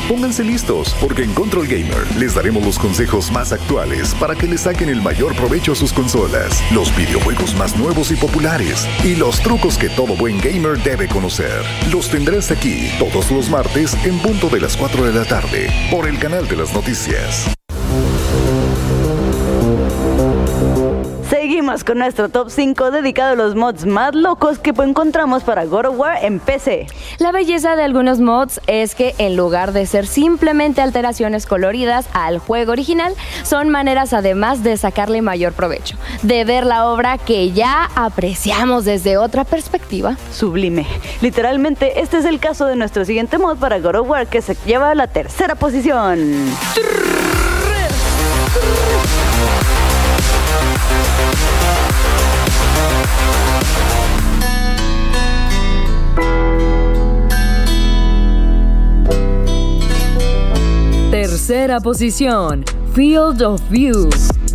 Pónganse listos, porque en Control Gamer les daremos los consejos más actuales para que le saquen el mayor provecho a sus consolas, los videojuegos más nuevos y populares, y los trucos que todo buen gamer debe conocer. Los tendrás aquí todos los martes en punto de las 4 de la tarde, por el canal de las noticias. Seguimos con nuestro top 5 dedicado a los mods más locos que encontramos para God of War en PC. La belleza de algunos mods es que en lugar de ser simplemente alteraciones coloridas al juego original, son maneras además de sacarle mayor provecho, de ver la obra que ya apreciamos desde otra perspectiva. Sublime. Literalmente, este es el caso de nuestro siguiente mod para God of War, que se lleva a la tercera posición. Tercera posición, Field of View.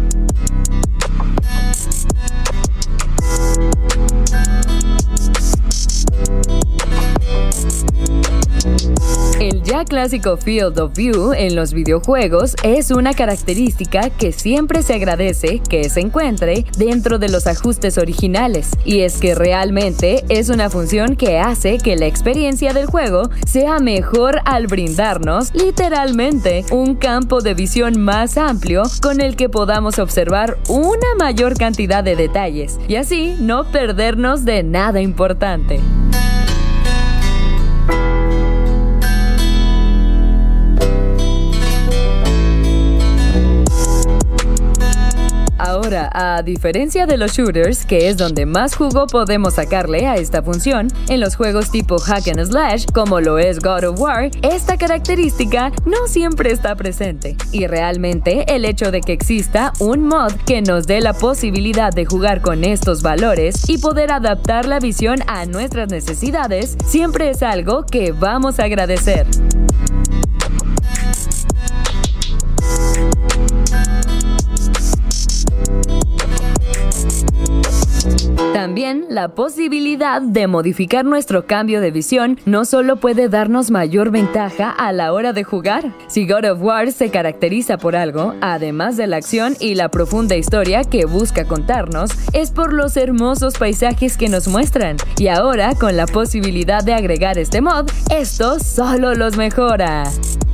El ya clásico Field of View en los videojuegos es una característica que siempre se agradece que se encuentre dentro de los ajustes originales, y es que realmente es una función que hace que la experiencia del juego sea mejor al brindarnos, literalmente, un campo de visión más amplio con el que podamos observar una mayor cantidad de detalles y así no perdernos de nada importante. Ahora, a diferencia de los shooters, que es donde más jugo podemos sacarle a esta función, en los juegos tipo Hack and Slash, como lo es God of War, esta característica no siempre está presente. Y realmente, el hecho de que exista un mod que nos dé la posibilidad de jugar con estos valores y poder adaptar la visión a nuestras necesidades, siempre es algo que vamos a agradecer. También la posibilidad de modificar nuestro cambio de visión no solo puede darnos mayor ventaja a la hora de jugar. Si God of War se caracteriza por algo, además de la acción y la profunda historia que busca contarnos, es por los hermosos paisajes que nos muestran. Y ahora, con la posibilidad de agregar este mod, esto solo los mejora.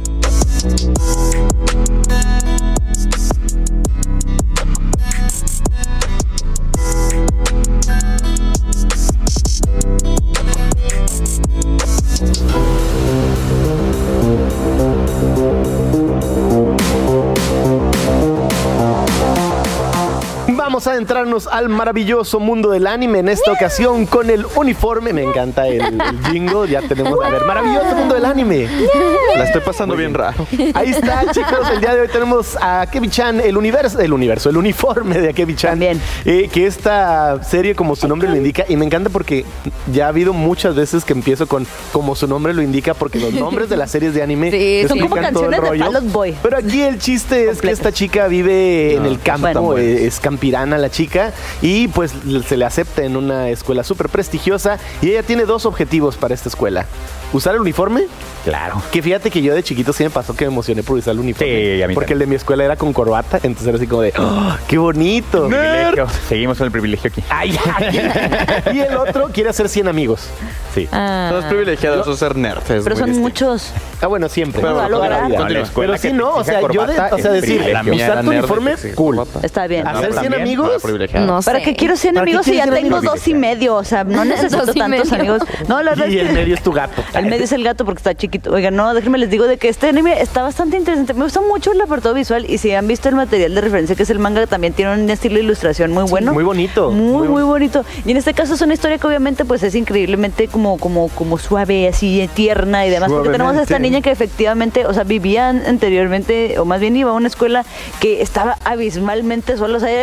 Vamos a adentrarnos al maravilloso mundo del anime, en esta ocasión con el uniforme. Me encanta el jingle, ya tenemos a ver, maravilloso mundo del anime. La estoy pasando bien raro. Ahí está, chicos, el día de hoy tenemos a Akebi-chan, el uniforme de Akebi-chan. Que esta serie, como su nombre lo indica, y me encanta porque ya ha habido muchas veces que empiezo con como su nombre lo indica, porque los nombres de las series de anime son como canciones de Fall Out Boy. Pero aquí el chiste es que esta chica vive en el campo, es campirana la chica, y pues se le acepta en una escuela súper prestigiosa, y ella tiene dos objetivos para esta escuela: usar el uniforme. Claro. Que fíjate que yo de chiquito sí me pasó que me emocioné por usar el uniforme. Sí, a mí porque también. el de mi escuela era con corbata, entonces era así como de ¡oh, qué bonito! Seguimos con el privilegio aquí. Ay, ay. Y el otro quiere hacer 100 amigos. Sí. No es privilegiado eso ser nerd. Pero son muchos. Ah, bueno, siempre. Pero, toda la vida. Pero sí, no, o sea, yo decir, usar tu uniforme, cool. Está bien. Hacer 100 amigos, No sé. ¿Para qué quiero 100 amigos si ya tengo 2 y medio? O sea, no necesito tantos amigos. No, la verdad y es el que medio es tu gato. el medio es el gato porque está chiquito. Oigan, no, déjenme les digo de que este anime está bastante interesante. Me gusta mucho el apartado visual, y si han visto el material de referencia que es el manga, también tiene un estilo de ilustración muy bueno. Muy bonito. Muy bonito. Y en este caso es una historia que obviamente pues es increíblemente como suave, así tierna y demás. Porque tenemos a esta niña que efectivamente, o sea, vivía anteriormente, o más bien iba a una escuela que estaba abismalmente sola. O sea, ella era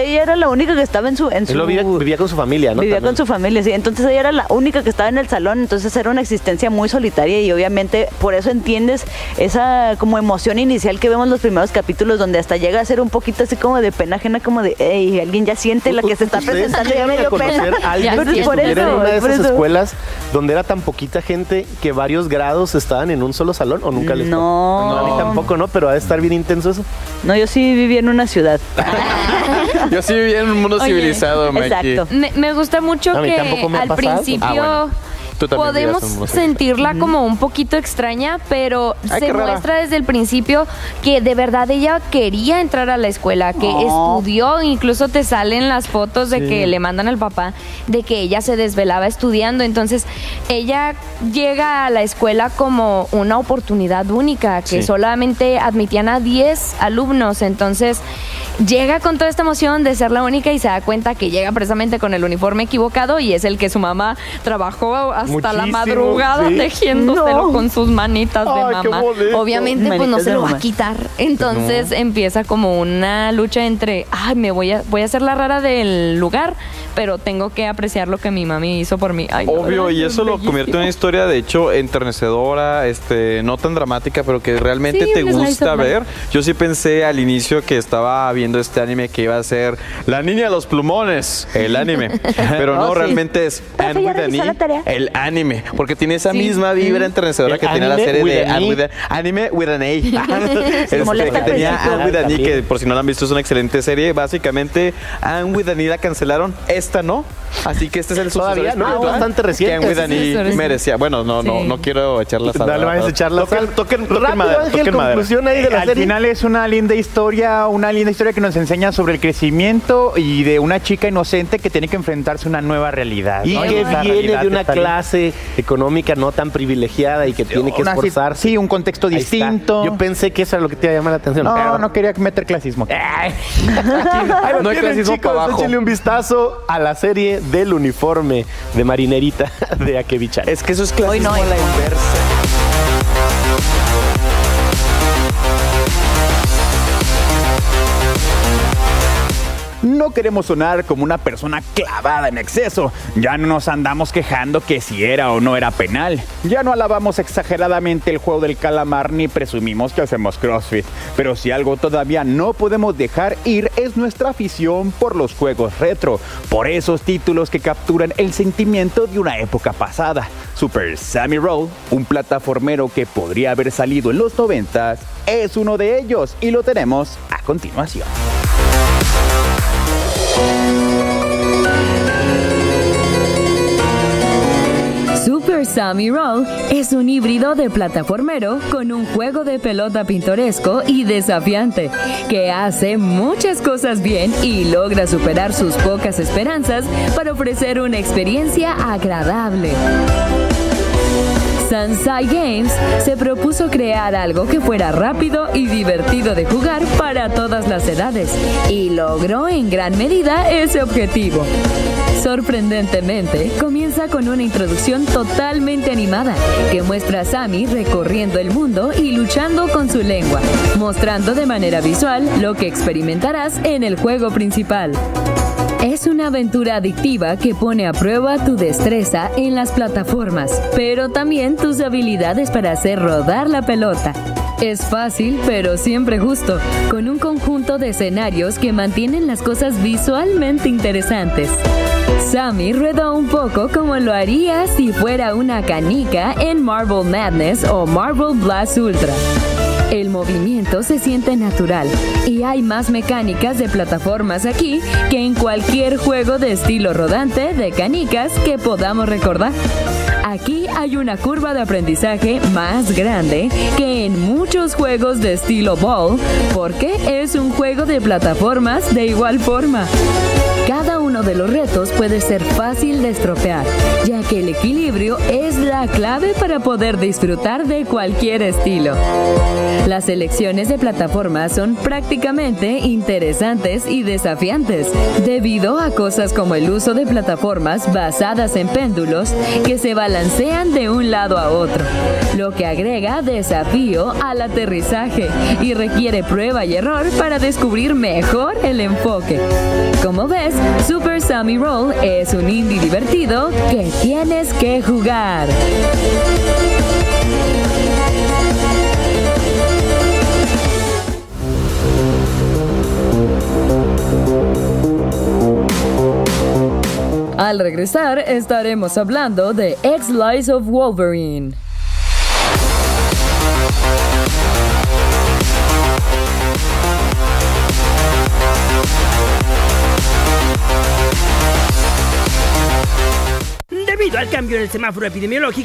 la única que estaba en su... Él vivía con su familia, ¿no? Vivía También. con su familia, sí. Entonces ella era la única que estaba en el salón, entonces era una existencia muy solitaria y obviamente por eso entiendes esa como emoción inicial que vemos en los primeros capítulos donde hasta llega a ser un poquito así como de pena ajena, como de, hey, alguien ya siente la que se está presentando, ya me dio pena. Alguien Pero que es por estuviera en eso, una de es por esas eso. escuelas donde era tan poquita gente que varios grados estaban en un solo salón o nunca les No. tocó? A mí tampoco, ¿no? Pero ha de estar bien intenso eso. No, yo sí viví en una ciudad. Yo sí vivía en un mundo Oye, civilizado, Mikey. exacto. Me gusta mucho A mí que tampoco me ha al pasado. principio Bueno. Tú también podemos vivías en un mundo sentirla como un poquito extraña, pero Ay, se qué rara. muestra desde el principio que de verdad ella quería entrar a la escuela, que estudió, incluso te salen las fotos de que le mandan al papá de que ella se desvelaba estudiando, entonces ella llega a la escuela como una oportunidad única, que solamente admitían a 10 alumnos, entonces llega con toda esta emoción de ser la única y se da cuenta que llega precisamente con el uniforme equivocado y es el que su mamá trabajó hasta la Muchísimo, madrugada sí. tejiéndoselo con sus manitas de Ay, qué mamá. bonito. Obviamente pues no Manitas se de lo va a mamá. quitar. Entonces empieza como una lucha entre, ay, voy a ser la rara del lugar, pero tengo que apreciar lo que mi mami hizo por mí. Ay, no, Obvio, y es eso lo bellísimo. convierte en una historia, de hecho, enternecedora, no tan dramática, pero que realmente Sí, te un slice gusta of life. ver. Yo sí pensé al inicio que estaba viendo este anime que iba a ser La Niña de los Plumones, el anime. Pero no, Oh, sí. realmente es Profe, ¿ya revisó la tarea? el anime, porque tiene esa Sí. misma vibra enternecedora El que tenía la anime serie with de an E. Anime with an A. molesta Que tenía al principio. Anne with an E, También. que por si no la han visto es una excelente serie. Básicamente, Anne with an E la cancelaron, esta no. Así que este es el Todavía, sucesor ¿no? espiritual Bastante reciente. que Anne with an E Sucesor espiritual. merecía. Bueno, no quiero echar la sal. Dale, vamos a echar la sal. Toquen Rápido, madera, Ángel, toquen madera. conclusión ahí de la Al serie. final es una linda historia que nos enseña sobre el crecimiento y de una chica inocente que tiene que enfrentarse a una nueva realidad. Y ¿no? que esa viene realidad de una está bien. clase económica no tan privilegiada y que tiene que Una si- esforzarse. Sí, un contexto Ahí está. distinto. Yo pensé que eso era lo que te iba a llamar la atención. No quería meter clasismo. Ahí lo No hay tienen, clasismo chicos. para abajo. Échenle un vistazo a la serie del uniforme de marinerita de Akebi-chan. Es que eso es clasismo Hoy no, a la inversa. No queremos sonar como una persona clavada en exceso. Ya no nos andamos quejando que si era o no era penal. Ya no alabamos exageradamente el juego del calamar ni presumimos que hacemos CrossFit. Pero si algo todavía no podemos dejar ir es nuestra afición por los juegos retro. Por esos títulos que capturan el sentimiento de una época pasada. Super Sammy Roll, un plataformero que podría haber salido en los 90s, es uno de ellos y lo tenemos a continuación. Super Sammy Roll es un híbrido de plataformero con un juego de pelota pintoresco y desafiante, que hace muchas cosas bien y logra superar sus pocas esperanzas para ofrecer una experiencia agradable. Sansai Games se propuso crear algo que fuera rápido y divertido de jugar para todas las edades y logró en gran medida ese objetivo. Sorprendentemente, comienza con una introducción totalmente animada que muestra a Sammy recorriendo el mundo y luchando con su lengua, mostrando de manera visual lo que experimentarás en el juego principal. Es una aventura adictiva que pone a prueba tu destreza en las plataformas, pero también tus habilidades para hacer rodar la pelota. Es fácil, pero siempre justo, con un conjunto de escenarios que mantienen las cosas visualmente interesantes. Sammy rueda un poco como lo haría si fuera una canica en Marble Madness o Marble Blast Ultra. El movimiento se siente natural y hay más mecánicas de plataformas aquí que en cualquier juego de estilo rodante de canicas que podamos recordar. Aquí hay una curva de aprendizaje más grande que en muchos juegos de estilo ball, porque es un juego de plataformas de igual forma. Cada uno de los retos puede ser fácil de estropear, ya que el equilibrio es la clave para poder disfrutar de cualquier estilo. Las selecciones de plataformas son prácticamente interesantes y desafiantes, debido a cosas como el uso de plataformas basadas en péndulos que se balancean balancean de un lado a otro, lo que agrega desafío al aterrizaje y requiere prueba y error para descubrir mejor el enfoque. Como ves, Super Sammy Roll es un indie divertido que tienes que jugar. Al regresar estaremos hablando de X-Lies of Wolverine. Debido al cambio en el semáforo epidemiológico,